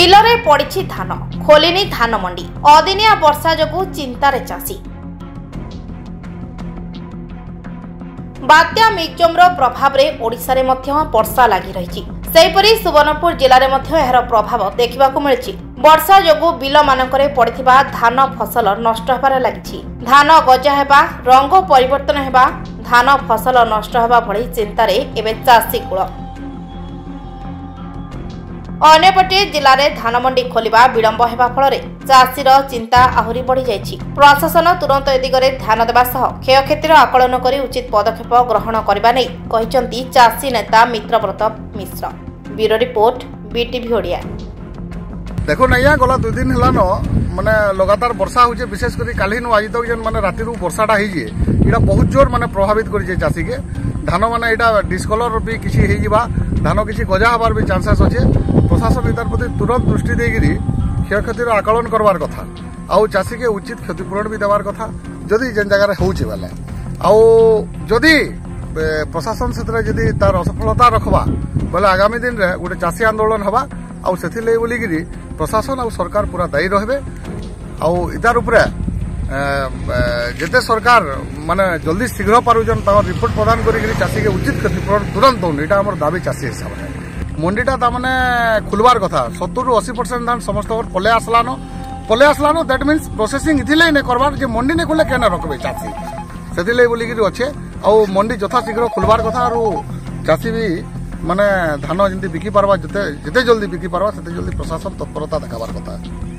बिलरे पड़ी धान खोलिनी धान मंडी अदिनिया वर्षा जोगु चिंतार चाषी। बात्या मिक्जोमर प्रभाव में ओडिशा रे मध्य वर्षा लगी रही। सेहीपरि सुवर्णपुर जिले में यार प्रभाव देखा मिली। वर्षा जोगु बिल मानकरे पड़िथिबा धान फसल नष्ट होबार लगी। धान गजा हेबा रंग परिवर्तन हेबा धान फसल नष्ट होबा भली चिंतार एबे चाषी कूल। अन्यपटे जिले में धान मंडी खोलिबा विलंब हेबा फल चाषीर चिंता आहुरी बढ़ी जाइछि। प्रशासन तुरंत ए दिगरे ध्यान देबा सह क्षयक्षतिर आकलन करी उचित पदक्षेप ग्रहण करबा नै कहिसंती चाषी नेता Mitrabrata Mishra. Bureau report BTV Odia. देखो नैया गला 2 दिन हला न माने लगातार वर्षा होजे। विशेषकर काली नु आज तक जेन माने राति रु वर्षाटा होइजे इडा बहुत जोर माने प्रभावित करिजे चाषी के। धान माने इडा डिस्कलर भी किछि हेइ जिबा धान किछि गजा हबार भी चांसेस अछि। प्रशासन इतार प्रति तुरंत दृष्टि देगिरी क्षयक्षतिर आकलन करवार कथा आउ चाषी के उचित क्षतिपूरण भी देवार कथा जदि जेन जगह होउचे बेले आउ जदि प्रशासन क्षेत्र जदि तार असफलता रखबा बोले आगामी दिन रे गोटे चाषी आंदोलन हबा आउ सेथिले बोलिगिरी प्रशासन आउ सरकार पूरा दायी रहिबे। आउ इतार उपरे जेते सरकार माने जल्दी शीघ्र पारुजन तार रिपोर्ट प्रदान करिगिरी चाषी के उचित क्षतिपूरण तुरंत दौन एटा हमर दाबी चाषी हिसाब से। मंडीटा तामाने खुलबार कथा 70-80% धान समस्त पले आसलानो दैट मीन्स प्रोसेसिंग इथिले ने करबार जे मंडी ने खुले केना रखबे चाषी सेथिले बोलिगिरी अच्छे आउ मंडी यथा शीघ्र खुलबार कथा आरो चाषी भी माने धान जंती बिकी पारबा जते जल्दी बिकी पारबा सेते जल्दी प्रशासन तत्परता देखाबार कथा।